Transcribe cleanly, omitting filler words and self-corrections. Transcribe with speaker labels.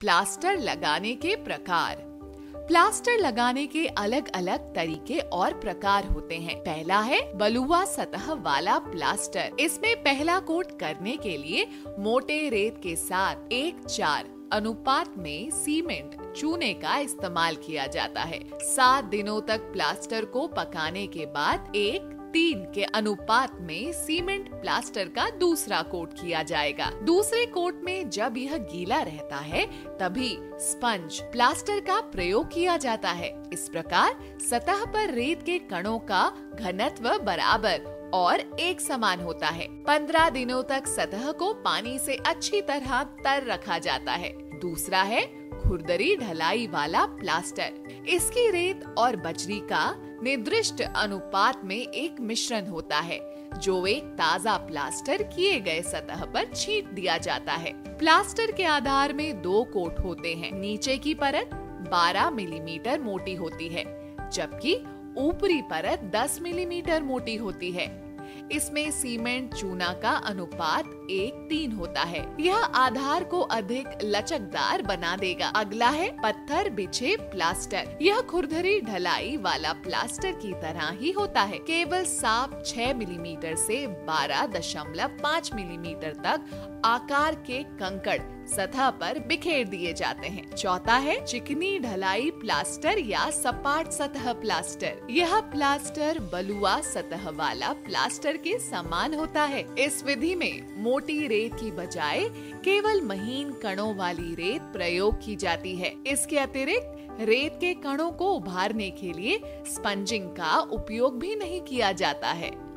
Speaker 1: Plaster लगाने के प्रकार। प्लास्टर लगाने के अलग अलग तरीके और प्रकार होते हैं। पहला है बलुआ सतह वाला प्लास्टर। इसमें पहला कोट करने के लिए मोटे रेत के साथ 1:4 अनुपात में सीमेंट चूने का इस्तेमाल किया जाता है। 7 दिनों तक प्लास्टर को पकाने के बाद 1:3 के अनुपात में सीमेंट प्लास्टर का दूसरा कोट किया जाएगा। दूसरे कोट में जब यह गीला रहता है तभी स्पंज प्लास्टर का प्रयोग किया जाता है। इस प्रकार सतह पर रेत के कणों का घनत्व बराबर और एक समान होता है। 15 दिनों तक सतह को पानी से अच्छी तरह तर रखा जाता है। दूसरा है खुरदरी ढलाई वाला प्लास्टर। इसकी रेत और बजरी का निर्दिष्ट अनुपात में एक मिश्रण होता है जो एक ताजा प्लास्टर किए गए सतह पर छींट दिया जाता है। प्लास्टर के आधार में 2 कोट होते हैं। नीचे की परत 12 मिलीमीटर मोटी होती है जबकि ऊपरी परत 10 मिलीमीटर मोटी होती है। इसमें सीमेंट चूना का अनुपात 1:3 होता है। यह आधार को अधिक लचकदार बना देगा। अगला है पत्थर बिछे प्लास्टर। यह खुरदरी ढलाई वाला प्लास्टर की तरह ही होता है, केवल साफ 6 मिलीमीटर से 12.5 मिलीमीटर तक आकार के कंकड़ सतह पर बिखेर दिए जाते हैं। चौथा है चिकनी ढलाई प्लास्टर या सपाट सतह प्लास्टर। यह प्लास्टर बलुआ सतह वाला प्लास्टर के समान होता है। इस विधि में मोटी रेत की बजाय केवल महीन कणों वाली रेत प्रयोग की जाती है। इसके अतिरिक्त रेत के कणों को उभारने के लिए स्पंजिंग का उपयोग भी नहीं किया जाता है।